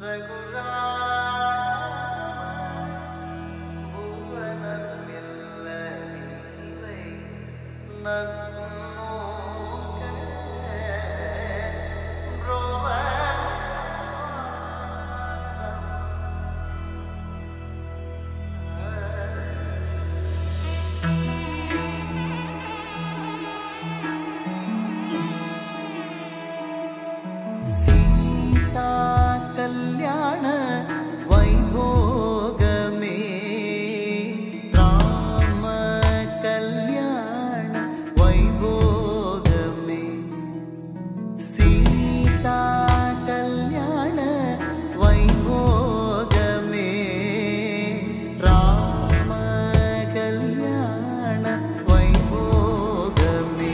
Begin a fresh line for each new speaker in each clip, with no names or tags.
सीता कल्याण वैभोगमे राम कल्याण वैभोगमे सीता कल्याण वैभोगमे राम कल्याण वैभोगमे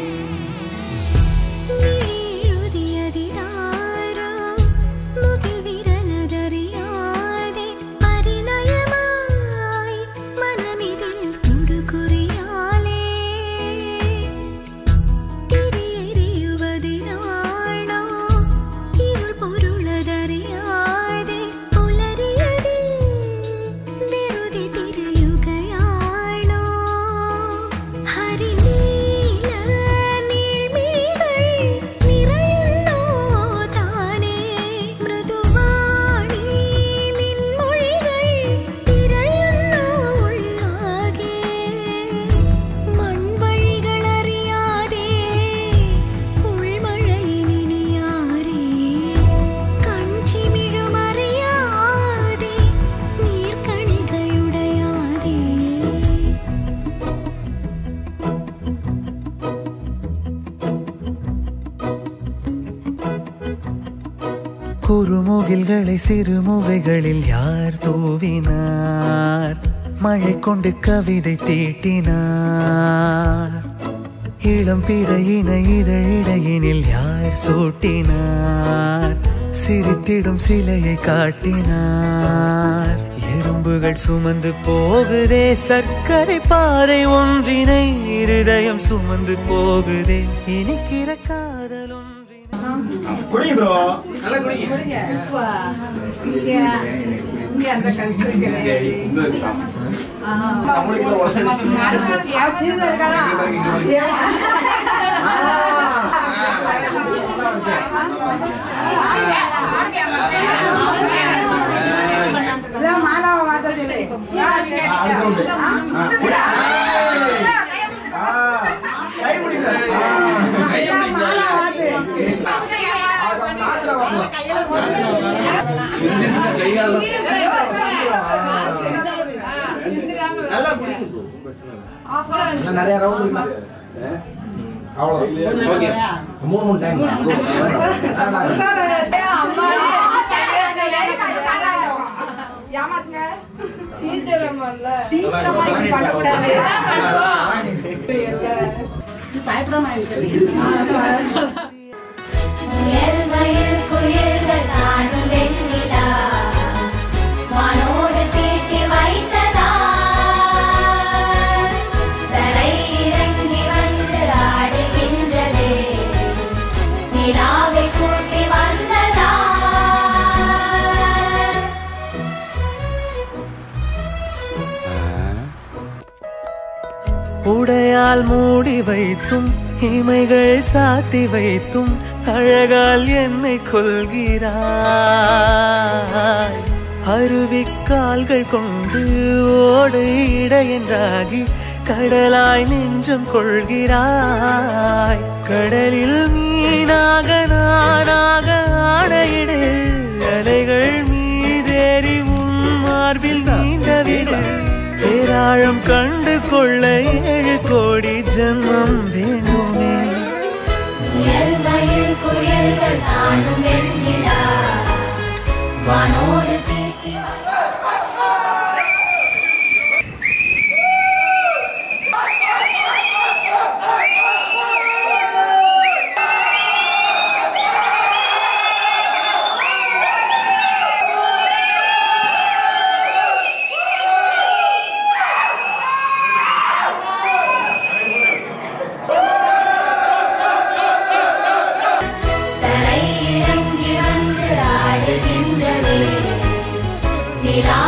குறுமுகில்களை சிறுமுகைகளில் யார் தூவினார் மழை கொண்டு கவிதை தீட்டினார் இளம் பிறையினை இதழிடையினில் யார் சூட்டினார் சிரித்திடும் சிலையை காட்டினார் எறும்புகள் சுமந்து போகுதே சர்க்கரை பாறை ஒன்றினை இருதயம் சுமந்து போகுதே இனிக்கிற காதல் ஒன்றினை
குடிங்க ப்ரோ நல்லா குடிங்க இங்க அந்த கல்ச்சர் கிடையாது தமிழ்ல உலகடிச்சு யாரு இருக்கடா இல்ல மாலாவ வாதல்லே யார் நீங்க கை பிடிங்க மாலா வாது நிறைய ரவுண்ட் மூணு டைம்
உடையால் மூடி வைத்தும் இமைகள் சாத்தி வைத்தும் அழகால் என்னை கொள்கிறாய் அருவிக்கால்கள் கொண்டு ஓடு இடையென்றாகி கடலாய் நெஞ்சம் கொள்கிறாய் கடலில் மீனாக நானாக ஆடையிடு அலைகள் மீதேறி உன் மார்பில் நீண்டவிடு பேராழம் கண்டு கொள்ள 7 கோடி ஜன்மம் வேண்டுமே குயல்கள் தானும் வெண்ணிலா வானோடு தீட்டி தரை இறங்கி வந்து ஆடுகின்றது நிலா